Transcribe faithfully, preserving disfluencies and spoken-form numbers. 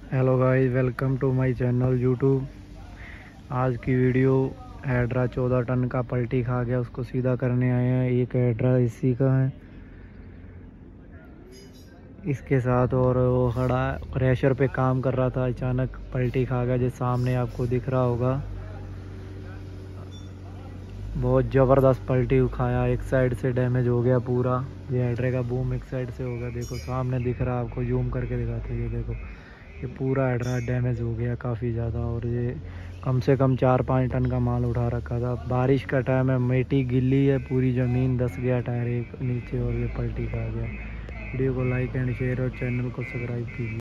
Hello guys, welcome to my channel YouTube. आज की video Hedra चौदह टन का पलटी खा गया, उसको सीधा करने आए हैं। एक हेड्रा इसी का है, इसके साथ और वो खड़ा क्रैशर पे काम कर रहा था, अचानक पलटी खा गया। जो सामने आपको दिख रहा होगा, बहुत ज़बरदस्त पलटी खाया। एक साइड से डैमेज हो गया पूरा, ये हेड्रे का बूम एक साइड से हो गया। देखो सामने दिख रहा है, आपको जूम करके दिखाते हैं। ये देखो, ये पूरा हेड्रा डैमेज हो गया काफ़ी ज़्यादा। और ये कम से कम चार पाँच टन का माल उठा रखा था। बारिश का टाइम है, मिट्टी गिल्ली है, पूरी ज़मीन धंस गया टायर एक नीचे, और ये पलटी खा गया। वीडियो को लाइक एंड शेयर और चैनल को सब्सक्राइब कीजिए।